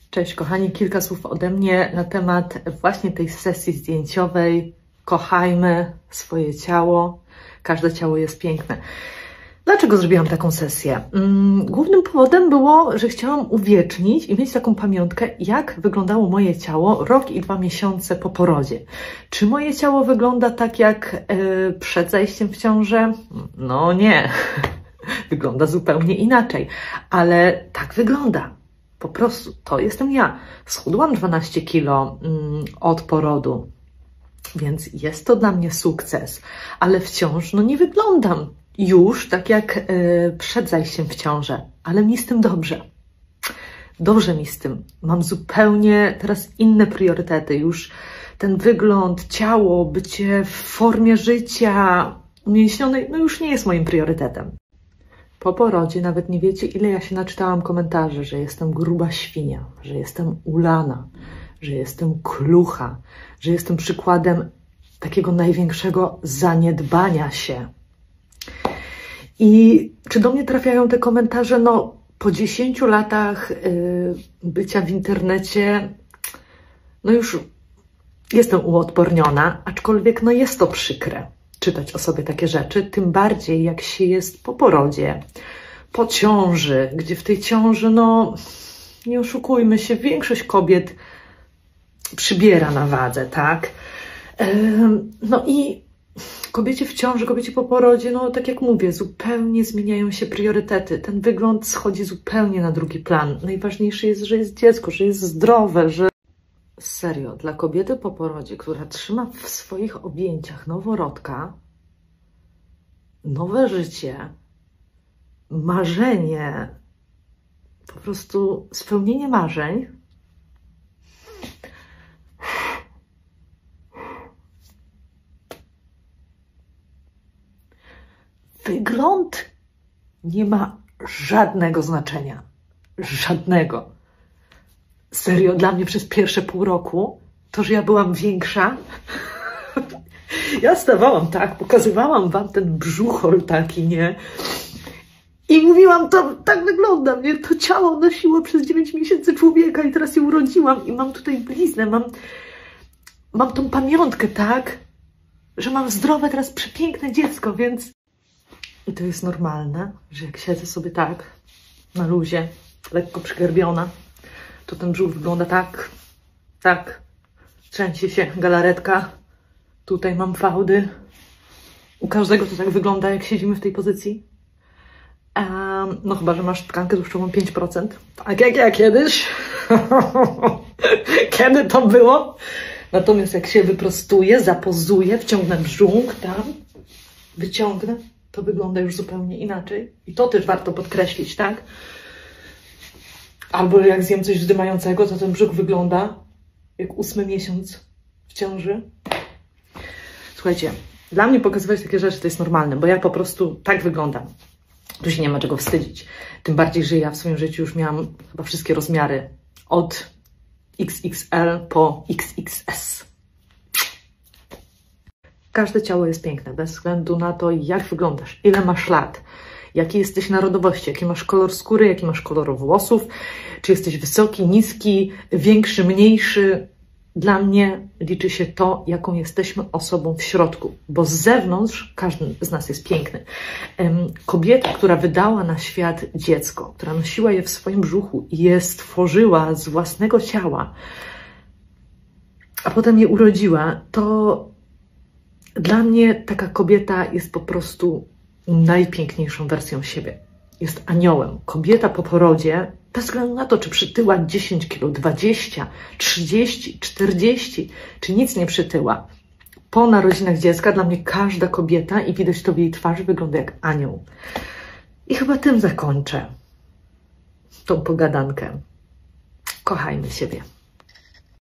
Cześć kochani, kilka słów ode mnie na temat właśnie tej sesji zdjęciowej. Kochajmy swoje ciało, każde ciało jest piękne. Dlaczego zrobiłam taką sesję? Głównym powodem było, że chciałam uwiecznić i mieć taką pamiątkę, jak wyglądało moje ciało rok i 2 miesiące po porodzie. Czy moje ciało wygląda tak jak przed zajściem w ciążę? No nie, wygląda zupełnie inaczej, ale tak wygląda. Po prostu to jestem ja. Schudłam 12 kilo od porodu, więc jest to dla mnie sukces, ale wciąż nie wyglądam już tak jak przed zajściem w ciążę, ale mi z tym dobrze. Dobrze mi z tym. Mam zupełnie teraz inne priorytety. Już ten wygląd, ciało, bycie w formie życia umięśnionej, już nie jest moim priorytetem. Po porodzie nawet nie wiecie, ile ja się naczytałam komentarzy, że jestem gruba świnia, że jestem ulana, że jestem klucha, że jestem przykładem takiego największego zaniedbania się. I czy do mnie trafiają te komentarze? Po 10 latach bycia w internecie, już jestem uodporniona, aczkolwiek jest to przykre czytać o sobie takie rzeczy, tym bardziej jak się jest po porodzie, po ciąży, gdzie w tej ciąży, nie oszukujmy się, większość kobiet przybiera na wadze, tak? I kobiecie w ciąży, kobiecie po porodzie, tak jak mówię, zupełnie zmieniają się priorytety. Ten wygląd schodzi zupełnie na drugi plan. Najważniejsze jest, że jest dziecko, że jest zdrowe, że... Serio, dla kobiety po porodzie, która trzyma w swoich objęciach noworodka, nowe życie, marzenie, po prostu spełnienie marzeń, wygląd nie ma żadnego znaczenia. Żadnego. Serio, dla mnie przez pierwsze pół roku to, że ja byłam większa, ja stawałam tak, pokazywałam wam ten brzuchol taki, nie? I mówiłam, to tak wygląda, mnie to ciało nosiło przez 9 miesięcy człowieka i teraz je urodziłam i mam tutaj bliznę, mam tą pamiątkę, tak? Że mam zdrowe, teraz przepiękne dziecko, więc... I to jest normalne, że jak siedzę sobie tak, na luzie, lekko przygarbiona, to ten brzuch wygląda tak, trzęsie się galaretka, tutaj mam fałdy. U każdego to tak wygląda, jak siedzimy w tej pozycji. Chyba że masz tkankę tłuszczową 5%, tak jak ja kiedyś. Kiedy to było? Natomiast jak się wyprostuję, zapozuję, wciągnę brzuch tam, wyciągnę, to wygląda już zupełnie inaczej. I to też warto podkreślić, tak? Albo jak zjem coś wzdymającego, to ten brzuch wygląda jak 8 miesiąc w ciąży. Słuchajcie, dla mnie pokazywać takie rzeczy to jest normalne, bo ja po prostu tak wyglądam. Tu się nie ma czego wstydzić. Tym bardziej, że ja w swoim życiu już miałam chyba wszystkie rozmiary. Od XXL po XXS. Każde ciało jest piękne, bez względu na to, jak wyglądasz, ile masz lat, jakiej jesteś narodowości, jaki masz kolor skóry, jaki masz kolor włosów, czy jesteś wysoki, niski, większy, mniejszy. Dla mnie liczy się to, jaką jesteśmy osobą w środku, bo z zewnątrz każdy z nas jest piękny. Kobieta, która wydała na świat dziecko, która nosiła je w swoim brzuchu i je stworzyła z własnego ciała, a potem je urodziła, to dla mnie taka kobieta jest po prostu najpiękniejszą wersją siebie. Jest aniołem. Kobieta po porodzie, bez względu na to, czy przytyła 10 kg, 20, 30, 40, czy nic nie przytyła. Po narodzinach dziecka dla mnie każda kobieta, i widać to w jej twarzy, wygląda jak anioł. I chyba tym zakończę tą pogadankę. Kochajmy siebie.